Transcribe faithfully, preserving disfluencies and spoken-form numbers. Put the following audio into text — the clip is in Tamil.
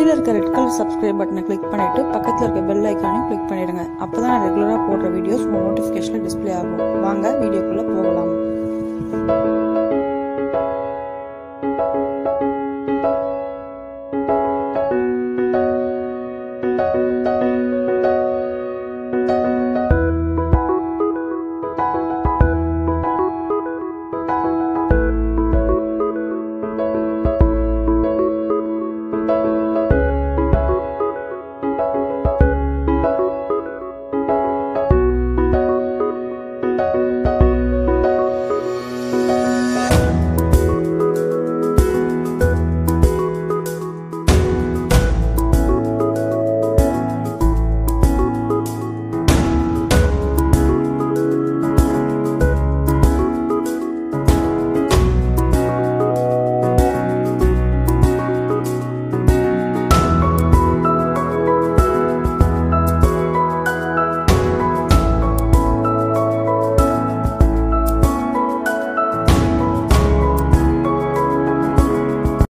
கீழே இருக்க ரெட் கலர் சப்ஸ்கிரைப் பட்டனை கிளிக் பண்ணிட்டு பக்கத்துல இருக்க பெல் ஐக்கானையும் கிளிக் பண்ணிடுங்க. அப்பதான் நான் ரெகுலரா போடுற வீடியோஸ் உங்க நோட்டிபிகேஷன்ல டிஸ்ப்ளே ஆகும். வாங்க வீடியோக்குள்ள போகலாம்.